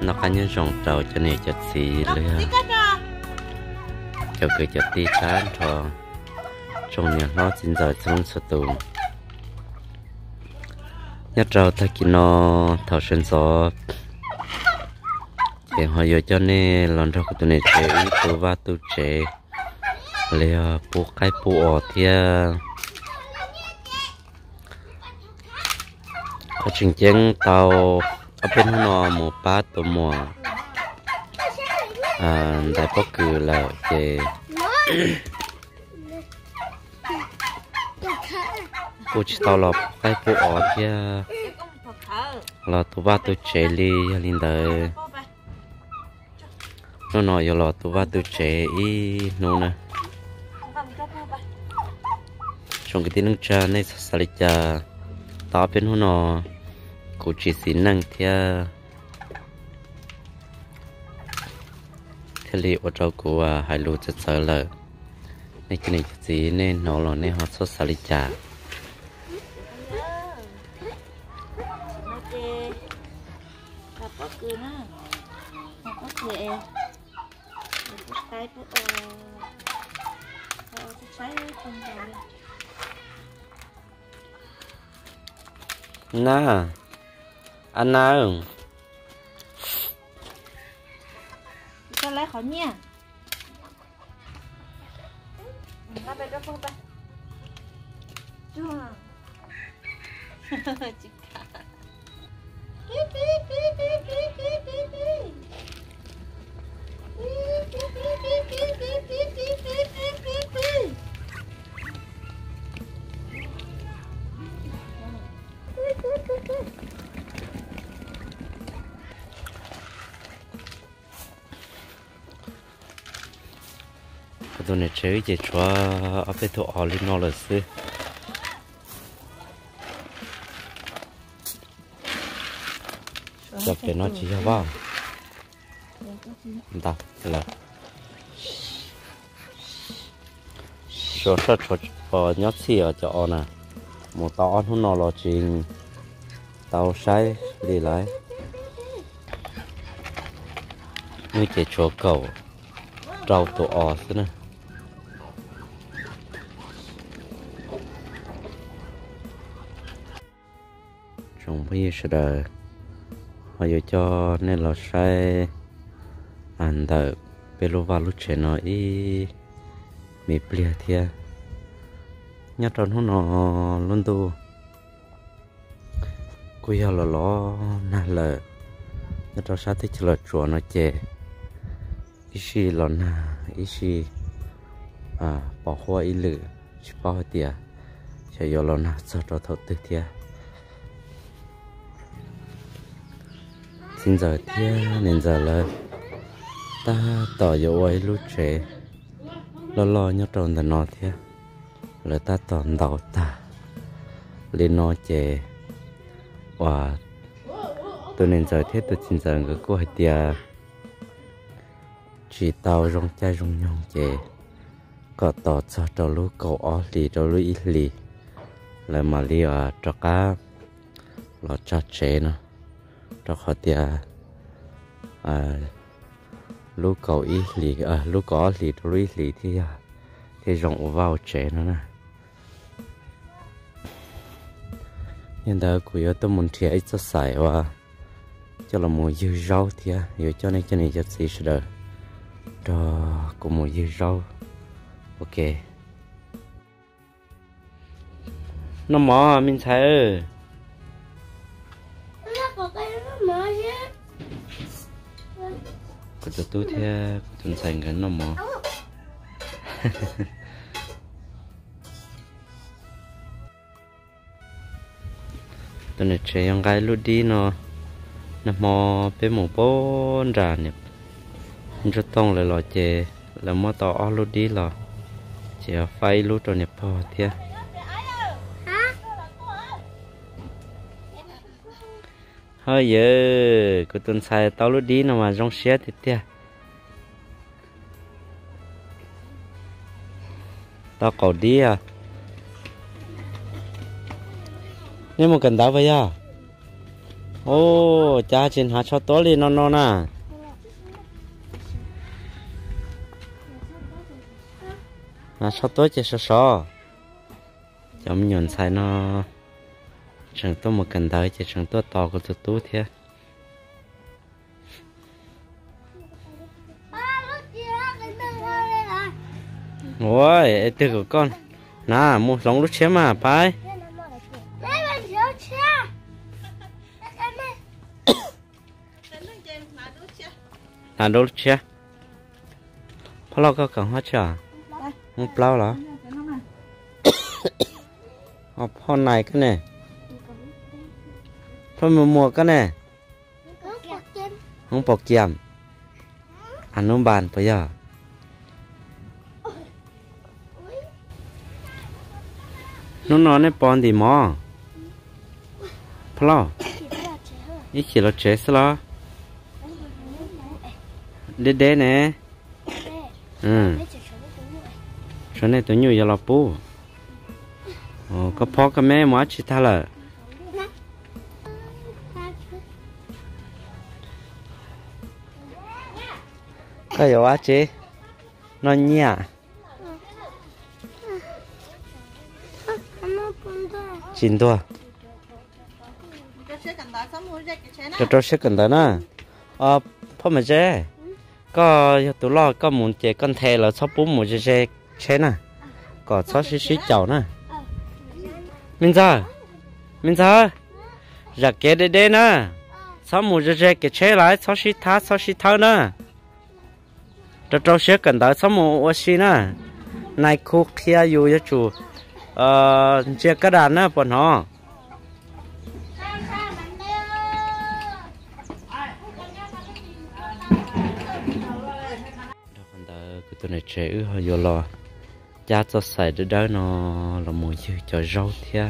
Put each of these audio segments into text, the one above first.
nó cá nhân rong trâu cho nên chặt xì lừa cho cứ chặt tí chán cho trong nhà nó xin giờ trong số tù nhất trâu ta kia nó thảo sinh gió thì họ giờ cho nên lần đầu tụi này chơi ít tụ va tụ chơi lừa bu cái bu ở thia có chừng chừng tàu ở bên nó một ba tụ mùa đại bác cử là chơi cô chỉ tao là cái bộ ở kia là tụ ba tụ chơi li linh đời nó nói là tụ ba tụ chơi ý nô nè trong cái tiếng cha này sao lại cha tao bên nó cô chỉ xin năng theo theo lý ở trong cô hai lúa chất sợ lợ này cái này gì nên nó là nên họ xuất sao lại cha na anh nào cho lấy khỏi nha ra đây cho cô ta chưa chị tụi này chơi gì cho ở bên thổ ở lên nó là xí chụp để nó chỉ cho vào đó là số rất cho nhót xì ở chỗ nè một tao ăn nó là chuyện tao sai đi lại như cái chỗ cầu trâu tụ ở thế này trong bây giờ đời họ giờ cho nên là sai ăn đợi bê lô vào lúc trẻ nó ý mì bia thia nhát tròn nó luôn tu cúi giờ là lo nà lờ nhát tròn sao thích là chùa nó chè ý xì là nà ý xì bỏ hoa ý lử chỉ bao tiền chỉ giờ là nà sao cho thấu tự thia xin giờ thia nên giờ là ta tỏ dấu ấy lúc trẻ lo nhớ tròn là nó thia là ta toàn đầu ta lên nó chè và tôi nên giờ thế tôi xin giờ người cô hay tia chỉ tao rong chai rong nhong chè có tỏ cho trâu lú cầu ó lì trâu lú ít lì là mà lì cho cá là cho chè nó cho họ tia lú cầu ít lì lú có lì trâu lú ít lì thì rong vào chè nó nè hiện tại của tôi muốn chơi ít cho xài và cho là một dưa rau thì giờ cho nên cho xí rồi cho cũng một dưa rau ok nó mò mình thấy có tôi theo tuần xanh cái nó mò tôi nói chơi ông gái lúc đi nó mò bé một bốn ra nè rất tông lại lò chè là mò tỏ lúc đi lò chè phay lúc rồi nè po thia hơi giờ cái tuần sai tao lúc đi nó mà trong xe thì thia tao cầu đi à nên một cần đá vậy à ô cha trên hạt cho tối đi non non à cho tối chỉ sợ chấm nhuận xài nó chẳng tôi một cần tới chỉ chẳng tôi to của tôi tú thế ôi từ của con nà mua lóng lúc chém mà phải là đâu chưa bao lâu có cần hết chưa không bao lắm học hôm này cái này hôm mùa cái này không bọc chèm ăn nôm bàn bây giờ nó nói này bòn thì mò bao lâu ít chỉ là chế sao đế nè chỗ này tôi nhiều giờ là bù có phó cái mẹ mà chỉ thà là cái gì á chị nó nhẹ chín tua cho sẽ cần đó nè phó mà chế có tụi lo có muốn chế con thề là sáu bốn một chế nè có sáu xí chậu nè mình giờ ra kế đây nè sáu một cái chế lại sáu xí tháo nè cho sẽ cần tới sáu một xí nè này khu kia dù cho chủ chế cái đàn nè bọn họ tụi này trẻ hơi vô lo cha cho xài để đó nó là mùi dư cho rau thia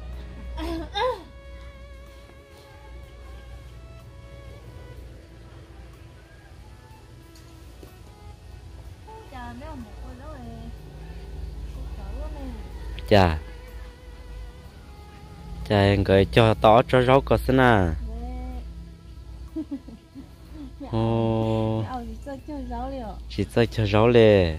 cha em gửi cho tỏ cho rau có xin à ô chỉ chơi cho rau lề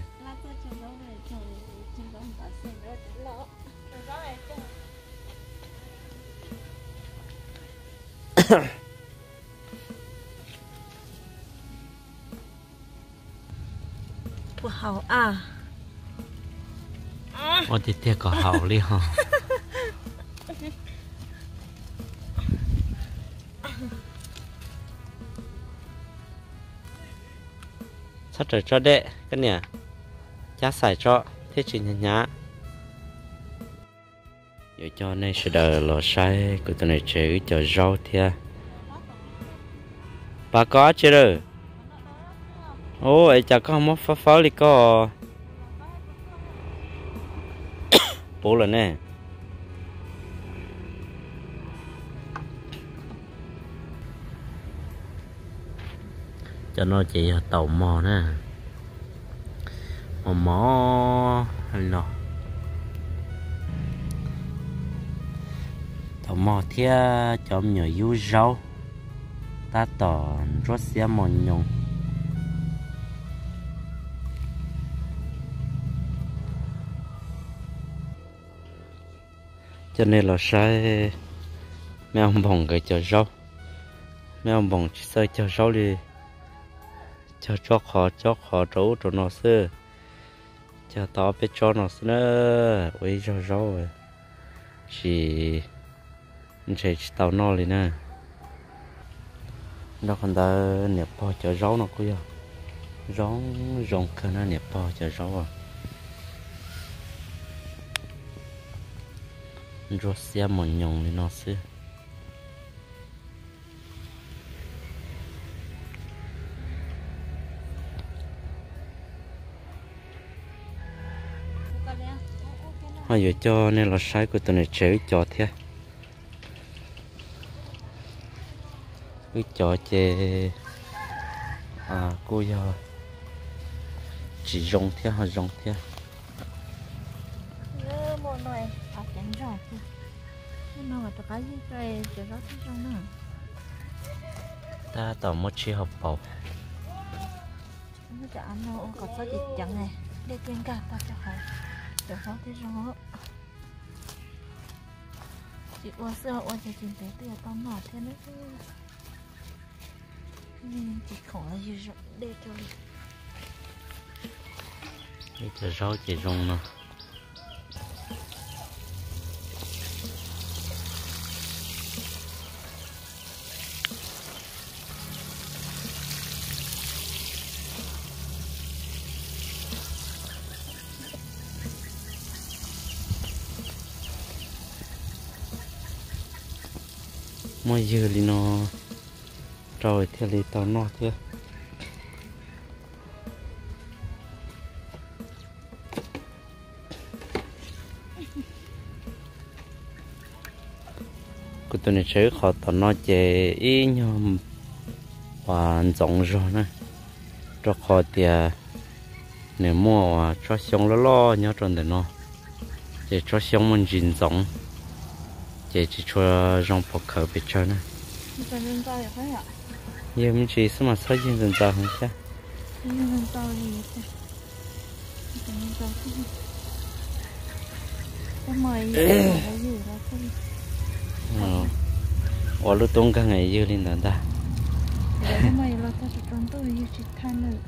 不好啊我的天个好厉害sắp trở cho đệ cái nè giá xài cho thế chỉ nhá nhá vậy cho nên sẽ đợi lò sai của tụi này chế cho rau thia bà có chưa rồi ôi chả có món phá phá đi có bố là nè cho nó chỉ tàu mò nè mò hay nó tàu mò thia cho nhiều dú rau ta tỏ rất xe mò nhung cho nên là sai mấy ông bồng cái cho rau mấy ông bồng chỉ xây cho rau đi cho khó trấu cho nó xưa cho tao biết cho nó xưa nữa với cho rau rồi chỉ tao no lên nè nó còn ta nẹp bò cho rau nó có gì rau rồng cái nó nẹp bò cho rau à rồi xe một nhông lên nó xưa bây giờ cho nên là sai của tụi này chế cho thế cái cho chê cô giờ chỉ rong thế hay rong thế một nồi chén rau nó mà tôi cái gì chơi chơi rau thế rau nữa ta tỏ một chi học bầu nó chả ăn đâu có sao gì chẳng này để tiền cả ta cho phải để nó thế rồi chị qua xưa qua chị tìm thấy từ tao nọ thế nữa nên chị không là gì rồi để cho bây giờ rau chỉ rong nữa mỗi giờ thì nó rồi theo lý tao nó thế cái tuần này chơi khó tao nó chơi ý nhom hoàn rộng rồi nè cho khó tiền nếu mua cho xong lo nhớ trong đấy nó để cho xong mình dính rộng chỉ cho rong phật khởi bị chơi nè dân tao vậy phải ạ giờ mình chỉ xem mà sao dân tao không chứ dân tao gì vậy dân tao cái mày cái gì đó ở lúc tung cả ngày dưa lên đàn ta cái mày là tao chỉ trốn tôi như chỉ than nữa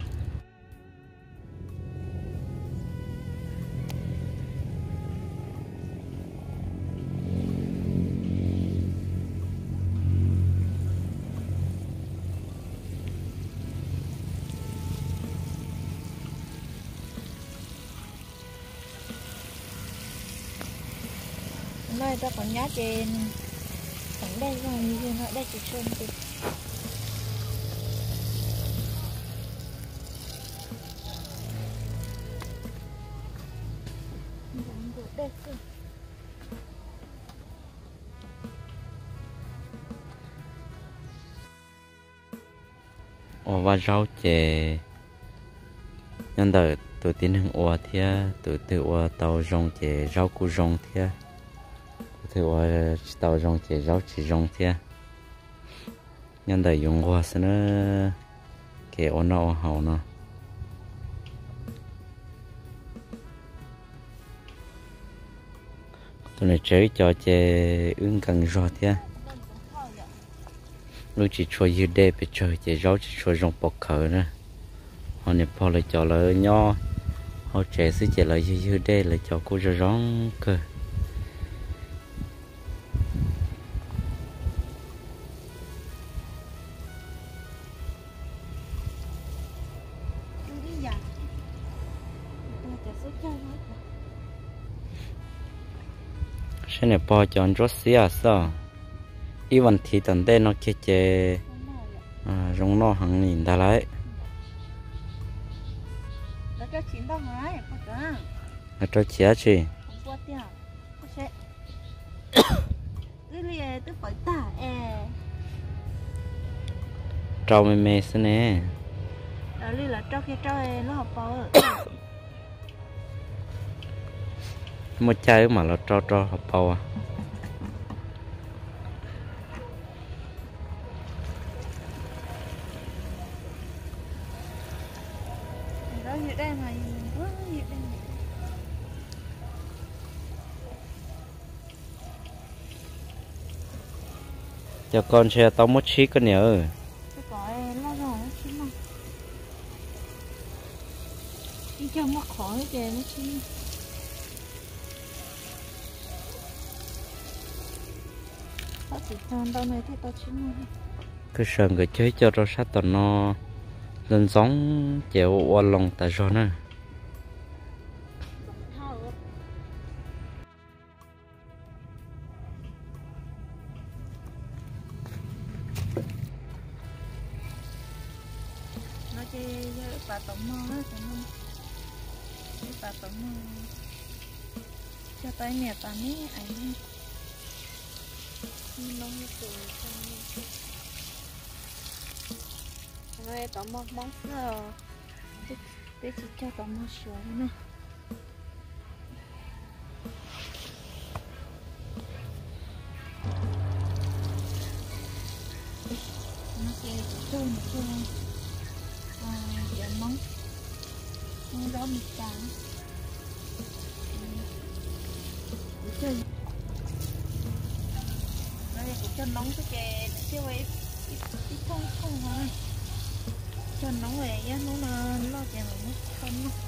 nơi ta còn nhá trên thẳng đây rồi như nó đây chỉ sơn thì và rau chè nhân đời tụi tin hàng oa thia tụi tự oa tàu rong chè rau cu rong thia tụi oa tàu rong chè rau chỉ rong thia nhân đời dùng oa sẽ nó kẻ oa nó hậu nó tụi này chơi cho chè ứng cần rau thia lúc chỉ cho dư đê bị chơi chè rau chỉ cho rong bọc khởi nữa họ này bỏ lại cho là nho họ trẻ sẽ chỉ là dư đê là cho cô ra rong cơ sẽ này bỏ cho anh rót xía sao ý vấn thì tận đây nó kia chè rong nó hàng nghìn ta lại cho chín đâu mà ấy, có cả. Cho chia chứ. Không có tiền, có sẽ. Cái này tôi phải tả Trâu mê mê thế nè. Đó là trâu kia trâu nó học bao. Một chai mà nó trâu học bao à. Cho con xe tao mất xí con nhớ. Đi cho mất khỏi kìa nó xí. Tao chỉ tròn tao này thì tao chín rồi. Cứ sợ người chơi cho nó sát tao nó lên giống chèo qua lòng tại rồi nè. Bà tổng mơ á, bà tổng mơ cho tay mẹ bà mấy ảnh lông như từ rồi tổng mơ bóng sờ để chị cho tổng mơ sửa nữa nó kia chơi một chơi giờ móng đó mì trắng chơi đây cũng cho nóng cái chè chứ vậy ít không không mà cho nóng về á nó lo chè mà nó không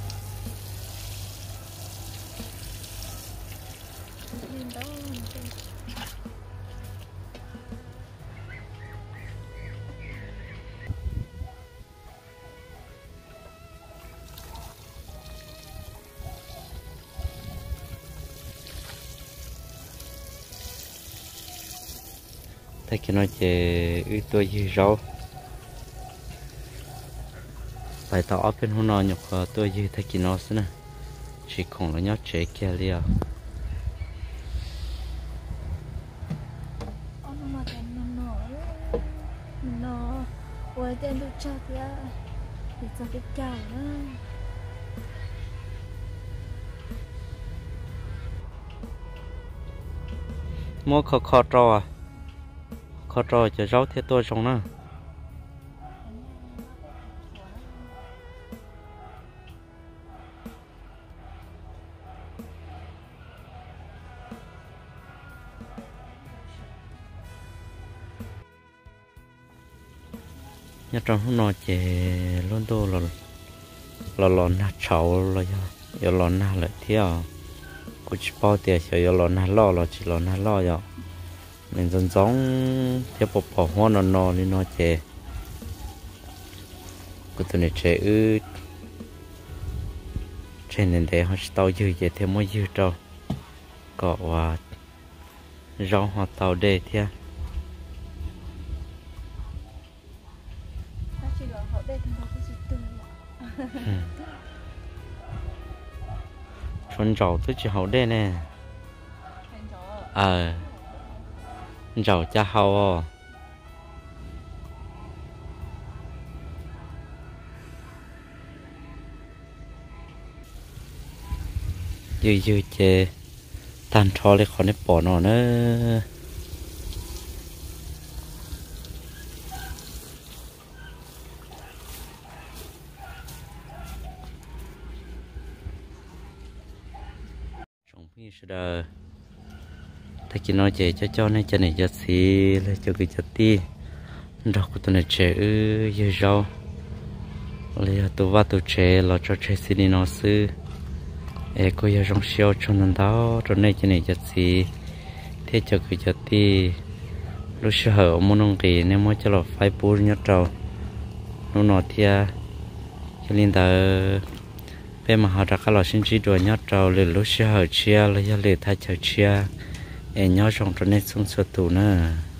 nên đó thấy cái nói chè ư tôi dư rau bài tỏ bên hôm nọ nhục tôi dư thấy cái nó xí nè chỉ còn là nhót chè kia liền quay tên được cho thì cho cái chảo đó mua kho trò à kho trò cho rau theo tôi trong nó nhà trong hôm nọ chè luôn tô là nát chảo là giờ là nát lại theo cũng chỉ bao tiền cho giờ là nát lo chỉ là nát lo giờ mình dần giống theo bỏ hoa nó đi nó chè của tụi này chè ư trên nền để họ tàu dư vậy theo mỗi dư trâu cọ và rau hoa tàu đề theo phân rau tôi chỉ hậu đây nè rau cha hậu dư chè tan cho lấy khỏi nếp bỏ nó nữa như thế ta chỉ nói chè cho này cho này cho xí lấy cho cái cho ti rau của tôi này chè dưa rau lấy tôi vắt tôi chè là cho chè xí đi nó sư cô giờ trong siêu cho nên đó cho này cho này cho xí thế cho cái cho ti lúc sau muốn nông kỳ nên mới cho là phải bù nhát trâu nó nọ thia cho nên ta bên mà họ đặt cái lò sinh trí đùa nhát trâu liền lúc sau chia là do liền thay chờ chia em nhớ trong trong này xuống sơ tù nữa